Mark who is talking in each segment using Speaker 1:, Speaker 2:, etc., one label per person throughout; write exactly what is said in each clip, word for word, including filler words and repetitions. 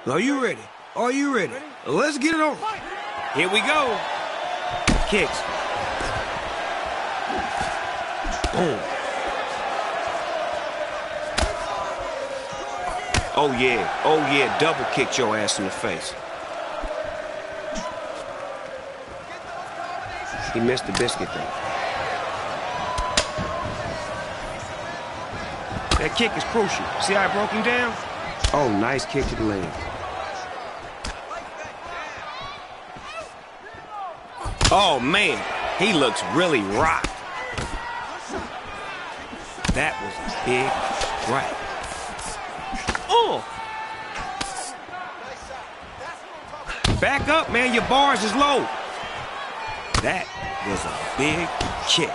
Speaker 1: Are you ready? Are you ready? Let's get it on. Here we go. Kicks. Boom. Oh, yeah. Oh, yeah. Double kicked your ass in the face. He missed the biscuit, though. That kick is crucial. See how I broke him down? Oh, nice kick to the leg. Oh, man. He looks really rocked. That was a big right. Oh! Back up, man. Your bars is low. That was a big kick.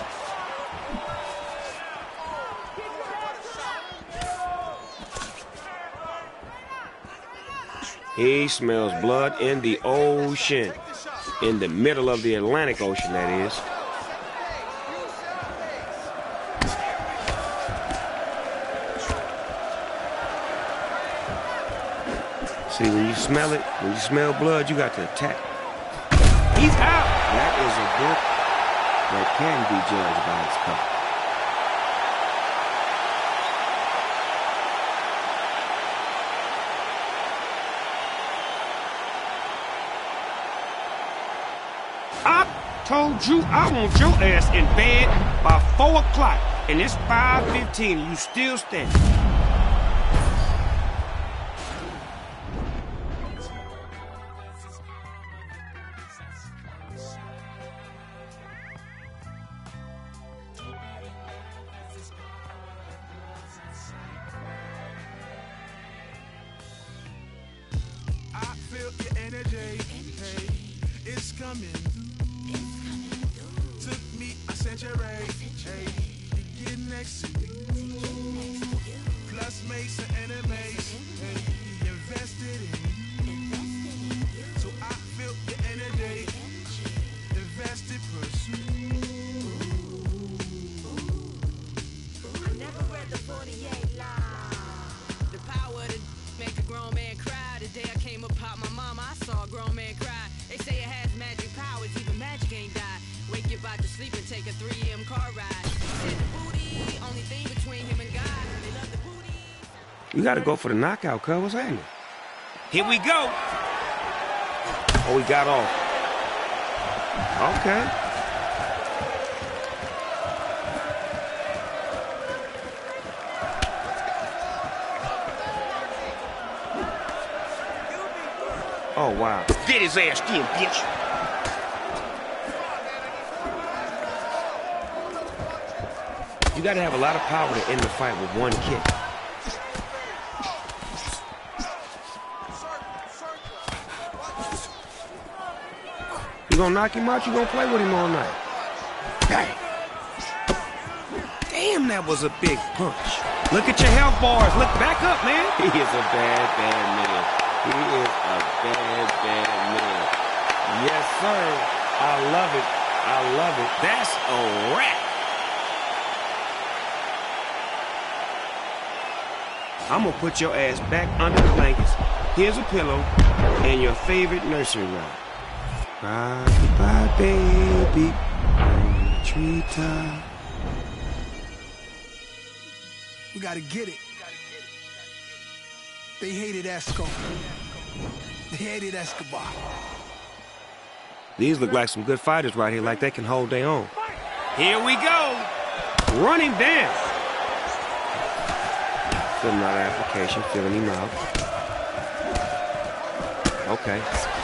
Speaker 1: He smells blood in the ocean. In the middle of the Atlantic Ocean, that is. See, when you smell it, when you smell blood, you got to attack. He's out! That is a book that can be judged by its cover. I told you I want your ass in bed by four o'clock, and it's five fifteen, and you still standing.
Speaker 2: I feel your energy, hey, it's coming. Took me a century, hey, to get next to you. Classmates and enemies, hey, invested in you. So I feel your energy, invested pursuit.
Speaker 3: I never read the forty-eight line. The power to make a grown man cry. The day I came up out my mama, I saw a grown man cry. They say it has magic powers, even magic ain't die. Wake you about to sleep and take a three A M car ride. Said the booty, only thing between him and God. They love the booty.
Speaker 1: You got to go for the knockout, cuz. What's happening? Here we go. Oh, he got off. Okay. Oh, wow. Get his ass in, bitch. You got to have a lot of power to end the fight with one kick. You gonna knock him out? You gonna play with him all night? Dang. Damn, that was a big punch. Look at your health bars. Look back up, man. He is a bad, bad man. He is a bad, bad man. Yes, sir. I love it. I love it. That's a wrap. I'm gonna put your ass back under the blankets. Here's a pillow and your favorite nursery rhyme. Bye, goodbye, baby, on the treetop.
Speaker 4: We gotta get it. They hated Esco. They hated Escobar.
Speaker 1: These look like some good fighters right here, like they can hold their own. Here we go. Run him down. Filling out an application, filling him out. Okay.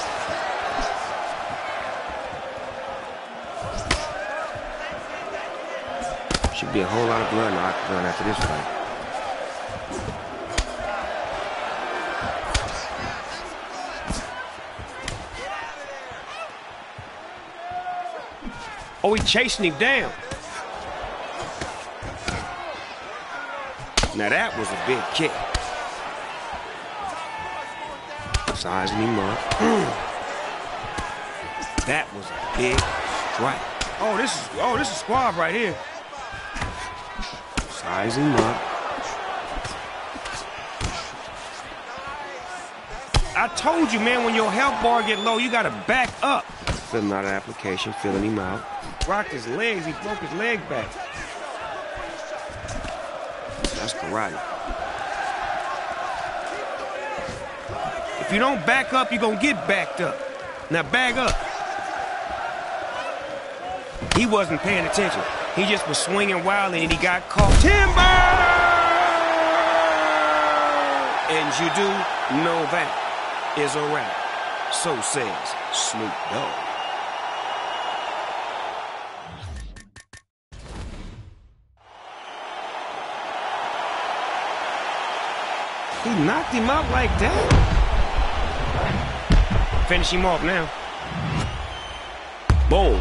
Speaker 1: Should be a whole lot of blood in the octagon after this fight. Oh, he chasing him down. Now that was a big kick. Sizing him up. That was a big strike. Oh, this is oh, this is squab right here. Size him up. I told you, man, when your health bar get low, you gotta back up. Filling out an application, filling him out. Rocked his legs, he broke his leg back. That's karate. If you don't back up, you're gonna get backed up. Now back up. He wasn't paying attention. He just was swinging wildly and he got caught. Timber! And you do know that is a wrap. So says Snoop Dogg. He knocked him out like that. Finish him off now. Boom.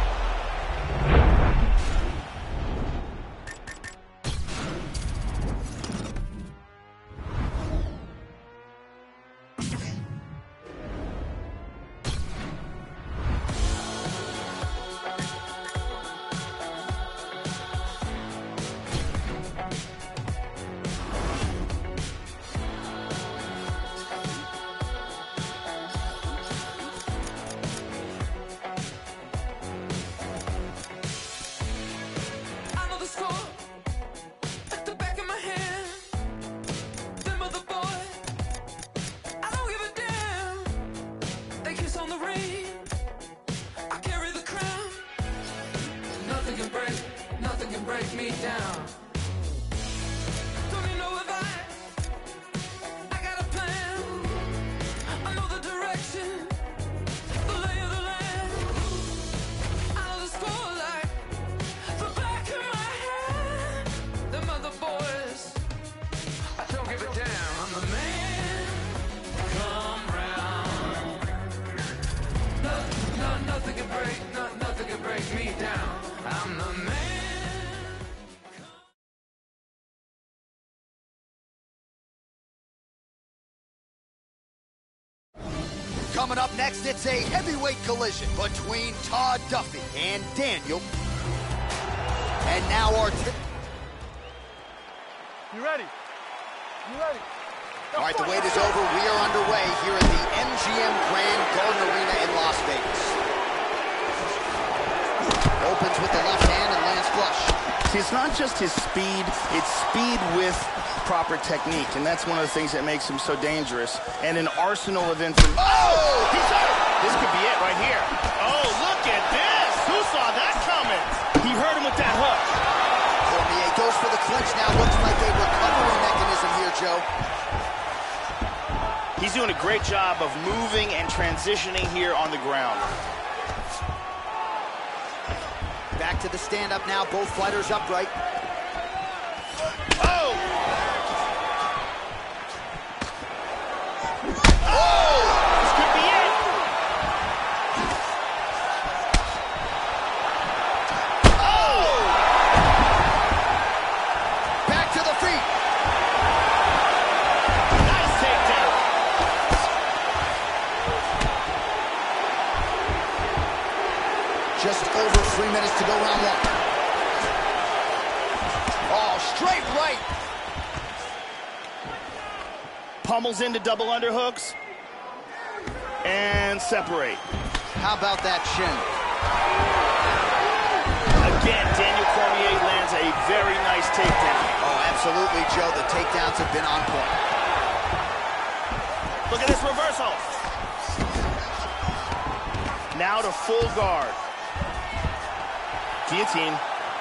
Speaker 3: Me down. Don't need no advice. I got a plan. I know the direction, the lay of the land. I know the score like the back of my hand. Them other boys, I don't give a damn. I'm the man. Come round. No, no, nothing can break, no, nothing can break me down. I'm the man.
Speaker 5: Coming up next, it's a heavyweight collision between Todd Duffy and Daniel. And now our...
Speaker 6: You ready? You ready?
Speaker 5: All right, the wait is over. We are underway here at the M G M Grand Garden Arena in Las Vegas. Opens with the left hand and lands flush.
Speaker 6: See, it's not just his speed, it's speed with proper technique, and that's one of the things that makes him so dangerous. And an arsenal of information.
Speaker 5: Oh!
Speaker 6: He's hurt! This could be it right here. Oh, look at this! Who saw that coming? He hurt him with that hook.
Speaker 5: Cormier goes for the clinch now. Looks like a recovery mechanism here, Joe.
Speaker 6: He's doing a great job of moving and transitioning here on the ground.
Speaker 5: Back to the stand-up now. Both fighters upright.
Speaker 6: Oh! This could be it. Oh!
Speaker 5: Back to the feet.
Speaker 6: Nice takedown.
Speaker 5: Just over three minutes to go round one. Oh, straight right.
Speaker 6: Pummels into double underhooks. And separate.
Speaker 5: How about that shin?
Speaker 6: Again, Daniel Cormier lands a very nice takedown.
Speaker 5: Oh, absolutely, Joe. The takedowns have been on point.
Speaker 6: Look at this reversal. Now to full guard. Guillotine.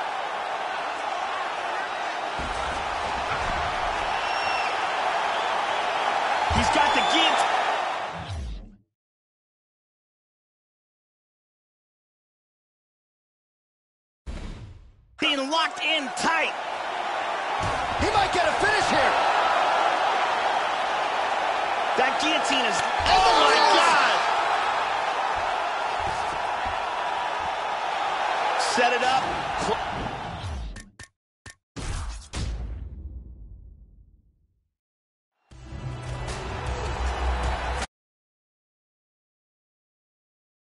Speaker 6: He's got the guillotine. Being locked in tight.
Speaker 5: He might get a finish here.
Speaker 6: That guillotine is, oh my God! Set it up.